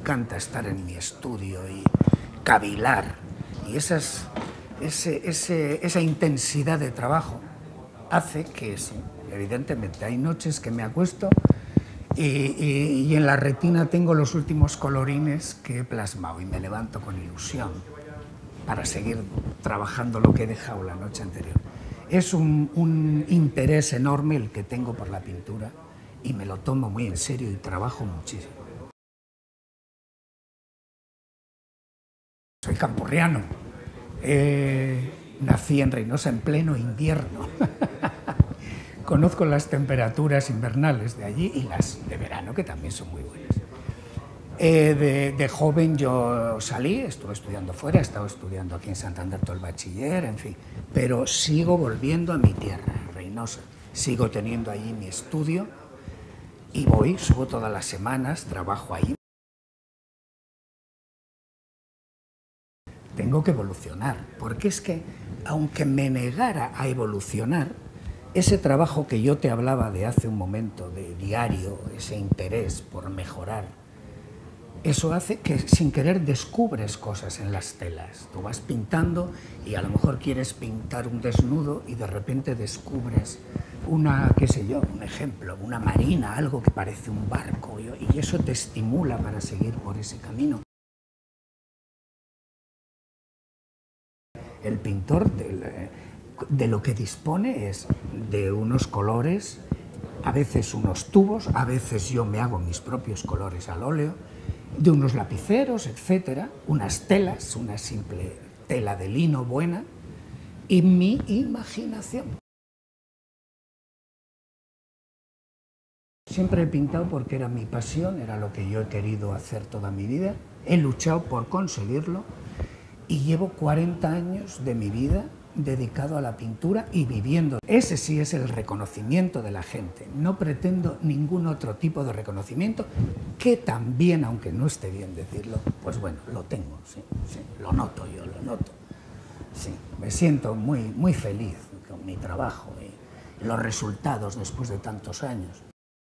encanta estar en mi estudio y cavilar. Y esa intensidad de trabajo hace que, sí, evidentemente, hay noches que me acuesto y en la retina tengo los últimos colorines que he plasmado y me levanto con ilusión para seguir trabajando lo que he dejado la noche anterior. Es un interés enorme el que tengo por la pintura y me lo tomo muy en serio y trabajo muchísimo. Soy campurriano. Nací en Reynosa en pleno invierno. Conozco las temperaturas invernales de allí y las de verano, que también son muy buenas. De joven yo salí, estuve estudiando fuera, he estado estudiando aquí en Santander todo el bachiller, en fin, pero sigo volviendo a mi tierra, Reynosa. Sigo teniendo allí mi estudio y subo todas las semanas, trabajo ahí. Tengo que evolucionar, porque es que, aunque me negara a evolucionar, ese trabajo que yo te hablaba de hace un momento, de diario, ese interés por mejorar, eso hace que sin querer descubres cosas en las telas. Tú vas pintando y a lo mejor quieres pintar un desnudo y de repente descubres una, qué sé yo, un ejemplo, una marina, algo que parece un barco, y eso te estimula para seguir por ese camino. El pintor de lo que dispone es de unos colores, a veces unos tubos, a veces yo me hago mis propios colores al óleo, de unos lapiceros, etcétera, unas telas, una simple tela de lino buena, y mi imaginación. Siempre he pintado porque era mi pasión, era lo que yo he querido hacer toda mi vida, he luchado por conseguirlo y llevo 40 años de mi vida dedicado a la pintura y viviendo. Ese sí es el reconocimiento de la gente. No pretendo ningún otro tipo de reconocimiento, que también, aunque no esté bien decirlo, pues bueno, lo tengo, sí, lo noto yo, lo noto. Sí, me siento muy feliz con mi trabajo y los resultados después de tantos años.